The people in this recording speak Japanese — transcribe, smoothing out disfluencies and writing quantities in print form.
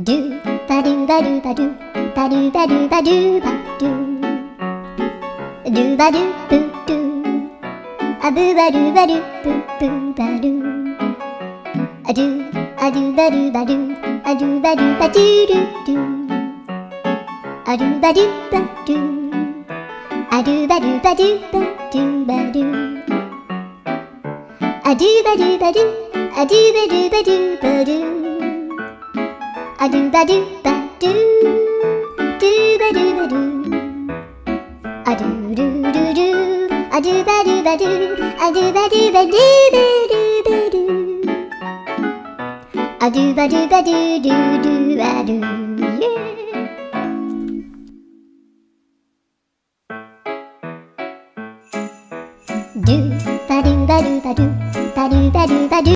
ドゥバドゥバドゥバドゥバドゥバドゥバドゥバドゥドゥバドゥブドゥアブバドゥバドゥブブバドゥアドゥアドゥバドゥバドゥアドゥバドゥバドゥドゥドゥアドゥバドゥバドゥアドゥバドゥバドゥバドゥバドゥアドゥバドゥバドゥアドゥバドゥバドゥバドゥアドゥバドゥバドゥドゥバドゥバドゥアドゥルルルアドゥバドゥバドゥアドゥバドゥバドゥバドゥバドゥアドゥバドゥバドゥドゥドゥアドゥドゥバドゥバドゥバドゥ